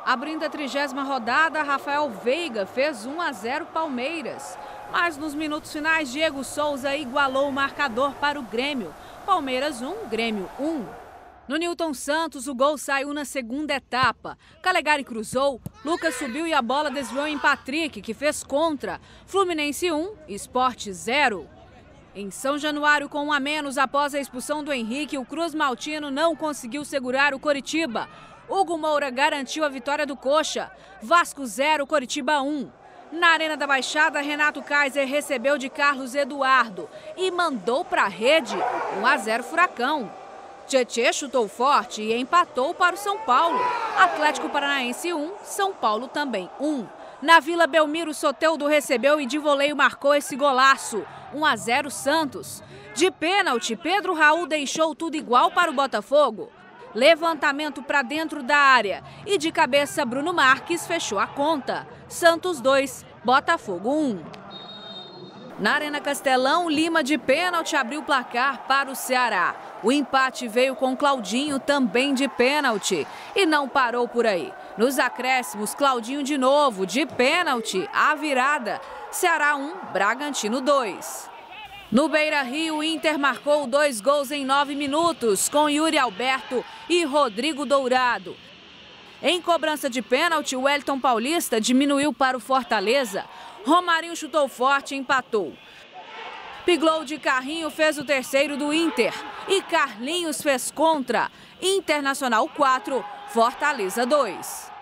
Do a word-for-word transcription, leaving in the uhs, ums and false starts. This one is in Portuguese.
Abrindo a trigésima rodada, Rafael Veiga fez um a zero Palmeiras. Mas nos minutos finais, Diego Souza igualou o marcador para o Grêmio. Palmeiras um, Grêmio um. No Nilton Santos, o gol saiu na segunda etapa. Calegari cruzou, Lucas subiu e a bola desviou em Patrick, que fez contra. Fluminense um, Sport zero. Em São Januário, com um a menos após a expulsão do Henrique, o Cruz Maltino não conseguiu segurar o Coritiba. Hugo Moura garantiu a vitória do Coxa. Vasco zero, Coritiba um. Na Arena da Baixada, Renato Kaiser recebeu de Carlos Eduardo e mandou para a rede um a zero Furacão. Tietê chutou forte e empatou para o São Paulo. Atlético Paranaense um, São Paulo também um. Na Vila Belmiro, Soteldo recebeu e de voleio marcou esse golaço. um a zero Santos. De pênalti, Pedro Raul deixou tudo igual para o Botafogo. Levantamento para dentro da área e de cabeça Bruno Marques fechou a conta. Santos dois, Botafogo um. Na Arena Castelão, Lima de pênalti abriu o placar para o Ceará. O empate veio com Claudinho também de pênalti e não parou por aí. Nos acréscimos, Claudinho de novo de pênalti, a virada. Ceará um, Bragantino dois. No Beira-Rio, o Inter marcou dois gols em nove minutos, com Yuri Alberto e Rodrigo Dourado. Em cobrança de pênalti, o Wellington Paulista diminuiu para o Fortaleza. Romarinho chutou forte e empatou. Piglou de carrinho fez o terceiro do Inter. E Carlinhos fez contra. Internacional quatro, Fortaleza dois.